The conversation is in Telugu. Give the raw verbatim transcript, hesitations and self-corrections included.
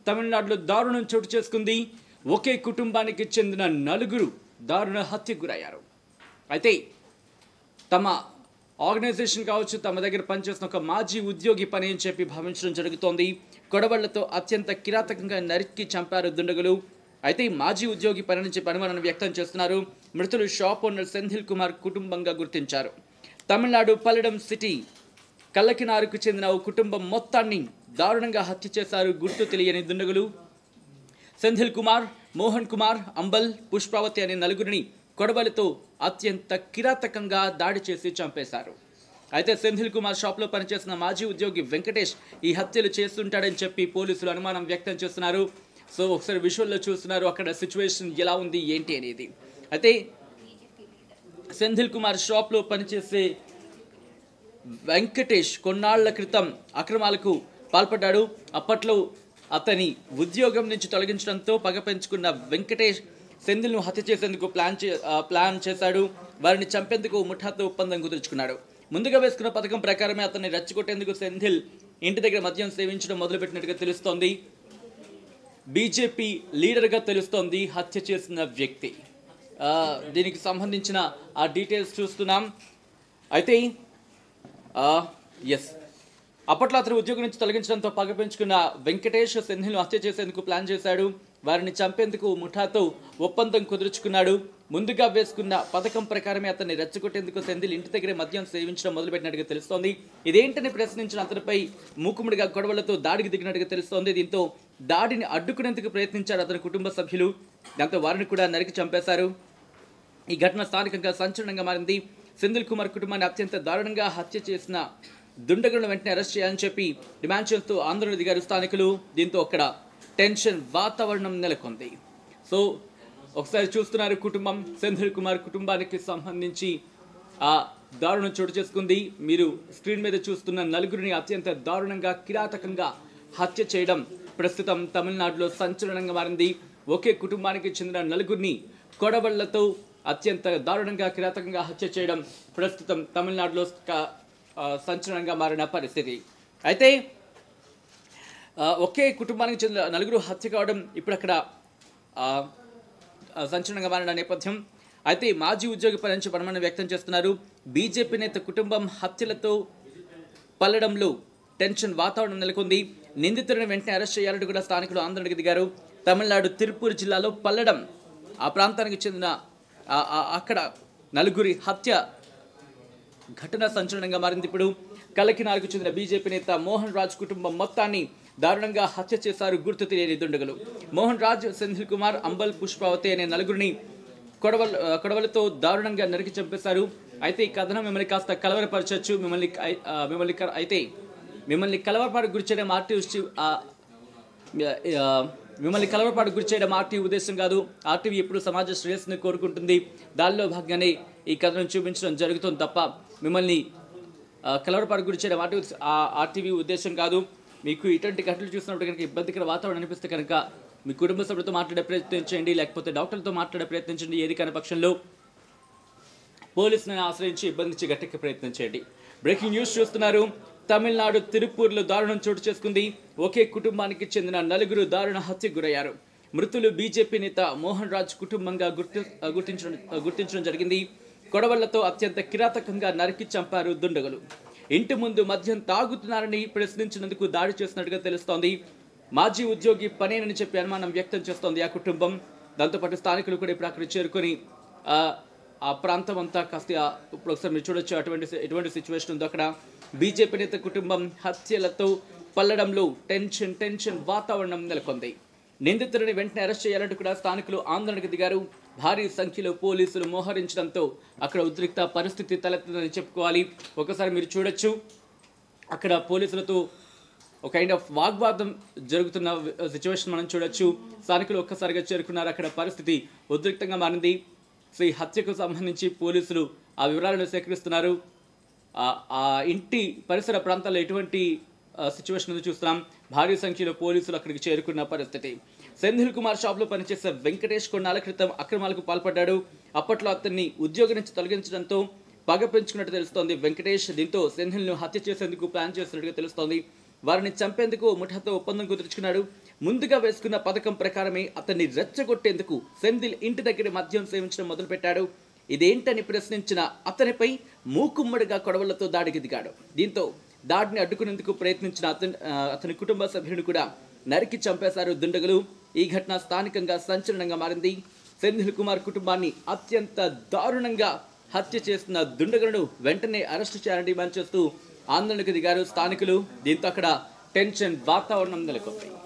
తమిళనాడులో దారుణం చోటు చేసుకుంది. ఒకే కుటుంబానికి చెందిన నలుగురు దారుణ హత్యకు గురయ్యారు. అయితే తమ ఆర్గనైజేషన్ కావచ్చు, తమ దగ్గర పనిచేసిన ఒక మాజీ ఉద్యోగి పని అని చెప్పి భావించడం జరుగుతోంది. కొడవళ్లతో అత్యంత కిరాతకంగా నరికి చంపారు దుండగులు. అయితే మాజీ ఉద్యోగి పని నుంచి అనుమానాన్ని వ్యక్తం చేస్తున్నారు. మృతులు షాప్ ఓనర్ సెంధిల్ కుమార్ కుటుంబంగా గుర్తించారు. తమిళనాడు పల్లెడం సిటీ కల్లకినారుకు చెందిన ఓ కుటుంబం మొత్తాన్ని దారుణంగా హత్య చేశారు గుర్తు తెలియని దుండగులు. సెంధిల్ కుమార్, మోహన్ కుమార్, అంబల్, పుష్పావతి అనే నలుగురిని కొడవలితో అత్యంత కిరాతకంగా దాడి చేసి చంపేశారు. అయితే సెంధిల్ కుమార్ షాప్లో పనిచేసిన మాజీ ఉద్యోగి వెంకటేష్ ఈ హత్యలు చేస్తుంటాడని చెప్పి పోలీసులు అనుమానం వ్యక్తం చేస్తున్నారు. సో ఒకసారి విజువల్లో చూస్తున్నారు అక్కడ సిచ్యువేషన్ ఎలా ఉంది ఏంటి అనేది. అయితే సెంధిల్ కుమార్ షాప్లో పనిచేసే వెంకటేష్ కొన్నాళ్ల క్రితం అక్రమాలకు పాల్పడ్డాడు. అప్పట్లో అతని ఉద్యోగం నుంచి తొలగించడంతో పగ పెంచుకున్న వెంకటేష్ సెంధిల్ను హత్య చేసేందుకు ప్లాన్ చే ప్లాన్ చేశాడు. వారిని చంపేందుకు ముఠాతో ఒప్పందం కుదుర్చుకున్నాడు. ముందుగా వేసుకున్న పథకం ప్రకారమే అతన్ని రెచ్చగొట్టేందుకు సెంధిల్ ఇంటి దగ్గర మద్యం సేవించడం మొదలుపెట్టినట్టుగా తెలుస్తోంది. బీజేపీ లీడర్గా తెలుస్తోంది హత్య చేసిన వ్యక్తి. దీనికి సంబంధించిన ఆ డీటెయిల్స్ చూస్తున్నాం. అయితే ఎస్ అప్పట్లో అతను ఉద్యోగం నుంచి తొలగించడంతో పగ పెంచుకున్న వెంకటేష్ సెంధిల్ను హత్య చేసేందుకు ప్లాన్ చేశాడు. వారిని చంపేందుకు ముఠాతో ఒప్పందం కుదుర్చుకున్నాడు. ముందుగా వేసుకున్న పథకం ప్రకారమే అతన్ని రెచ్చగొట్టేందుకు సెంధిల్ ఇంటి దగ్గరే మద్యం సేవించడం మొదలుపెట్టినట్టుగా తెలుస్తోంది. ఇదేంటని ప్రశ్నించిన అతనిపై మూకుముడిగా గొడవలతో దాడికి దిగినట్టుగా తెలుస్తోంది. దీంతో దాడిని అడ్డుకునేందుకు ప్రయత్నించారు అతని కుటుంబ సభ్యులు. దాంతో వారిని కూడా నరికి చంపేశారు. ఈ ఘటన స్థానికంగా సంచలనంగా మారింది. సెంధిల్ కుమార్ కుటుంబాన్ని అత్యంత దారుణంగా హత్య చేసిన దుండగులను వెంటనే అరెస్ట్ చేయాలని చెప్పి డిమాండ్ చేస్తూ ఆందోళన దిగారు స్థానికులు. దీంతో అక్కడ టెన్షన్ వాతావరణం నెలకొంది. సో ఒకసారి చూస్తున్నారు కుటుంబం సెంధిల్ కుమార్ కుటుంబానికి సంబంధించి ఆ దారుణం చోటు చేసుకుంది. మీరు స్క్రీన్ మీద చూస్తున్న నలుగురిని అత్యంత దారుణంగా కిరాతకంగా హత్య చేయడం ప్రస్తుతం తమిళనాడులో సంచలనంగా మారింది. ఒకే కుటుంబానికి చెందిన నలుగురిని కొడవళ్లతో అత్యంత దారుణంగా కిరాతకంగా హత్య చేయడం ప్రస్తుతం తమిళనాడులో సంచలనంగా మారిన పరిస్థితి. అయితే ఒకే కుటుంబానికి చెందిన నలుగురు హత్య కావడం ఇప్పుడు అక్కడ సంచలనంగా మారిన నేపథ్యం. అయితే మాజీ ఉద్యోగి పని నుంచి అనుమానం వ్యక్తం చేస్తున్నారు. బీజేపీ నేత కుటుంబం హత్యలతో పల్లెడంలో టెన్షన్ వాతావరణం నెలకొంది. నిందితులను వెంటనే అరెస్ట్ చేయాలంటూ కూడా స్థానికులు ఆందోళనకు దిగారు. తమిళనాడు తిరుపూర్ జిల్లాలో పల్లెడం ఆ ప్రాంతానికి చెందిన అక్కడ నలుగురి హత్య ఘటన సంచలనంగా మారింది. ఇప్పుడు కలకినారుకు చెందిన బీజేపీ నేత మోహన్ రాజ్ కుటుంబం మొత్తాన్ని దారుణంగా హత్య చేశారు గుర్తు తెలియని దుండగులు. మోహన్ రాజ్, సెంధిల్ కుమార్, అంబల్, పుష్పావతి అనే నలుగురిని కొడవల్ కొడవలతో దారుణంగా నరికి చంపేశారు. అయితే ఈ కథనం మిమ్మల్ని కాస్త కలవరపరచచ్చు. మిమ్మల్ని మిమ్మల్ని అయితే మిమ్మల్ని కలవరపాటు గురి చేయడం ఆర్టీవీ మిమ్మల్ని కలవరపాటు గురి చేయడం ఆర్టీవీ ఉద్దేశం కాదు. ఆర్టీవీ ఎప్పుడు సమాజ శ్రేయస్సును కోరుకుంటుంది. దానిలో భాగంగానే ఈ కథనం చూపించడం జరుగుతుంది తప్ప మిమ్మల్ని కలవరపాటు గురి చేయడం ఆర్టీవీ ఆర్టీవీ ఉద్దేశం కాదు. మీకు ఇటువంటి ఘటనలు చూసినప్పుడు కనుక ఇబ్బందికర వాతావరణం అనిపిస్తే కనుక మీ కుటుంబ సభ్యులతో మాట్లాడే ప్రయత్నించండి, లేకపోతే డాక్టర్లతో మాట్లాడే ప్రయత్నించండి. ఏది కాని పక్షంలో పోలీసులను ఆశ్రయించి ఇబ్బందించి గట్టెక్కే ప్రయత్నం చేయండి. బ్రేకింగ్ న్యూస్ చూస్తున్నారు. తమిళనాడు తిరుపూర్లో దారుణం చోటు చేసుకుంది. ఒకే కుటుంబానికి చెందిన నలుగురు దారుణ హత్యకు గురయ్యారు. మృతులు బీజేపీ నేత మోహన్ రాజ్ కుటుంబంగా గుర్తి గుర్తించడం గుర్తించడం జరిగింది. కొడవళ్లతో అత్యంత కిరాతకంగా నరికి చంపారు దుండగులు. ఇంటి ముందు మద్యం తాగుతున్నారని ప్రశ్నించినందుకు దాడి చేసినట్టుగా తెలుస్తోంది. మాజీ ఉద్యోగి పనేనని చెప్పి అనుమానం వ్యక్తం చేస్తోంది ఆ కుటుంబం. దాంతోపాటు స్థానికులు కూడా ఇప్పుడు అక్కడ చేరుకొని ఆ ప్రాంతం అంతా కాస్త ఇప్పుడు ఒకసారి మీరు చూడొచ్చు అటువంటి ఎటువంటి సిచ్యువేషన్ ఉందో అక్కడ. బీజేపీ నేత కుటుంబం హత్యలతో పల్లడంలో టెన్షన్ టెన్షన్ వాతావరణం నెలకొంది. నిందితుడిని వెంటనే అరెస్ట్ చేయాలంటూ కూడా స్థానికులు ఆందోళనకు దిగారు. భారీ సంఖ్యలో పోలీసులు మోహరించడంతో అక్కడ ఉద్రిక్త పరిస్థితి తలెత్తిందని చెప్పుకోవాలి. ఒకసారి మీరు చూడొచ్చు అక్కడ పోలీసులతో ఒక కైండ్ ఆఫ్ వాగ్వాదం జరుగుతున్న సిచ్యువేషన్ మనం చూడొచ్చు. స్థానికులు ఒక్కసారిగా చేరుకున్నారు. అక్కడ పరిస్థితి ఉద్రిక్తంగా మారింది. సో ఈ హత్యకు సంబంధించి పోలీసులు ఆ వివరాలను సేకరిస్తున్నారు. ఆ ఇంటి పరిసర ప్రాంతాల్లో ఎటువంటి సిచ్యువేషన్ ఉందో చూస్తున్నాం. భారీ సంఖ్యలో పోలీసులు అక్కడికి చేరుకున్న పరిస్థితి. సెంధిల్ కుమార్ షాప్లో పనిచేసే వెంకటేష్ కొన్నాళ్ల క్రితం అక్రమాలకు పాల్పడ్డాడు. అప్పట్లో అతన్ని ఉద్యోగం నుంచి తొలగించడంతో పగ పెంచుకున్నట్టు తెలుస్తోంది వెంకటేష్. దీంతో సెంధిల్ను హత్య చేసేందుకు ప్లాన్ చేస్తున్నట్టుగా తెలుస్తోంది. వారిని చంపేందుకు ముఠాతో ఒప్పందం కుదుర్చుకున్నాడు. ముందుగా వేసుకున్న పథకం ప్రకారమే అతన్ని రెచ్చగొట్టేందుకు సెంధిల్ ఇంటి దగ్గర మద్యం సేవించడం మొదలుపెట్టాడు. ఇదేంటని ప్రశ్నించిన అతనిపై మూకుమ్మడిగా కొడవలతో దాడికి దిగాడు. దీంతో దాడిని అడ్డుకునేందుకు ప్రయత్నించిన అతని అతని కుటుంబ సభ్యులను కూడా నరికి చంపేశారు దుండగులు. ఈ ఘటన స్థానికంగా సంచలనంగా మారింది. సెంధిల్ కుమార్ కుటుంబాన్ని అత్యంత దారుణంగా హత్య చేస్తున్న దుండగులను వెంటనే అరెస్టు చేయాలని డిమాండ్ చేస్తూ ఆందోళనకు దిగారు స్థానికులు. దీంతో అక్కడ టెన్షన్ వాతావరణం నెలకొంది.